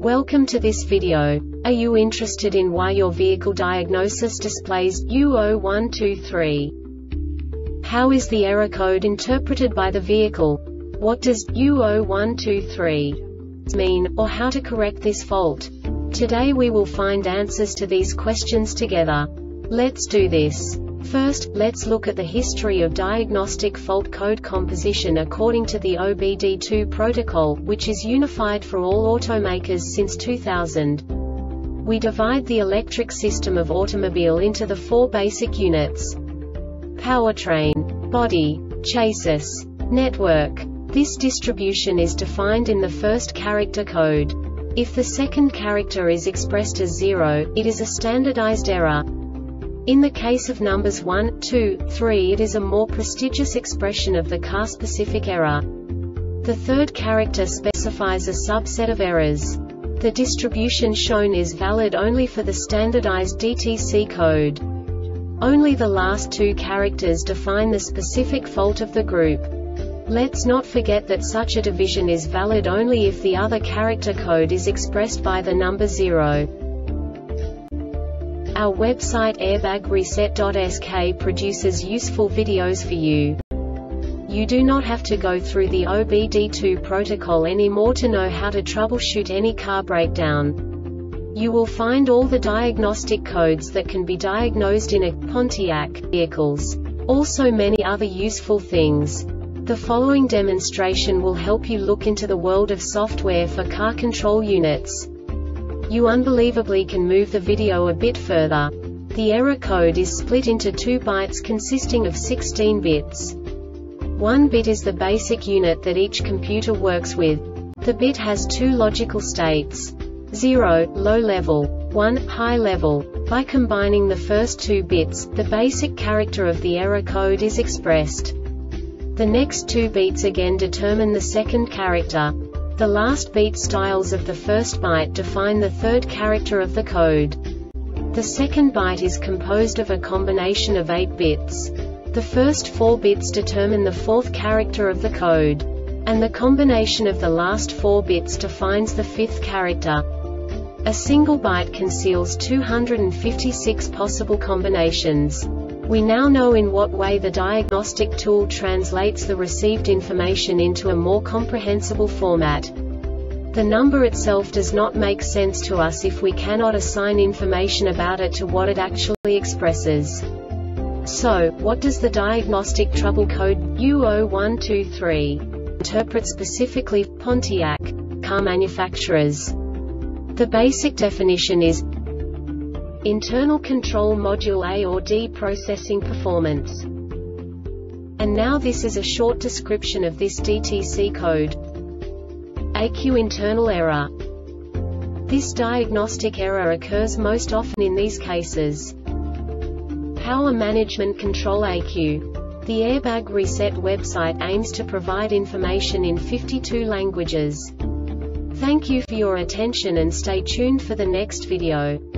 Welcome to this video. Are you interested in why your vehicle diagnosis displays U0123? How is the error code interpreted by the vehicle? What does U0123 mean, or how to correct this fault? Today we will find answers to these questions together. Let's do this. First, let's look at the history of diagnostic fault code composition according to the OBD2 protocol, which is unified for all automakers since 2000. We divide the electric system of automobile into the four basic units: powertrain, body, chassis, network. This distribution is defined in the first character code. If the second character is expressed as 0, it is a standardized error. In the case of numbers 1, 2, 3, it is a more prestigious expression of the car-specific error. The third character specifies a subset of errors. The distribution shown is valid only for the standardized DTC code. Only the last two characters define the specific fault of the group. Let's not forget that such a division is valid only if the other character code is expressed by the number 0. Our website airbagreset.sk produces useful videos for you. You do not have to go through the OBD2 protocol anymore to know how to troubleshoot any car breakdown. You will find all the diagnostic codes that can be diagnosed in a Pontiac vehicles. Also many other useful things. The following demonstration will help you look into the world of software for car control units. You unbelievably can move the video a bit further. The error code is split into 2 bytes consisting of 16 bits. 1 bit is the basic unit that each computer works with. The bit has 2 logical states: 0, low level, 1, high level. By combining the first 2 bits, the basic character of the error code is expressed. The next 2 beats again determine the second character. The last beat styles of the first byte define the third character of the code. The second byte is composed of a combination of 8 bits. The first 4 bits determine the fourth character of the code. And the combination of the last 4 bits defines the fifth character. A single byte conceals 256 possible combinations. We now know in what way the diagnostic tool translates the received information into a more comprehensible format. The number itself does not make sense to us if we cannot assign information about it to what it actually expresses. So, what does the diagnostic trouble code U0123 interpret specifically for Pontiac car manufacturers? The basic definition is internal control module A or D processing performance. And now this is a short description of this DTC code. AQ internal error. This diagnostic error occurs most often in these cases: Power Management Control AQ. The Airbag Reset website aims to provide information in 52 languages. Thank you for your attention and stay tuned for the next video.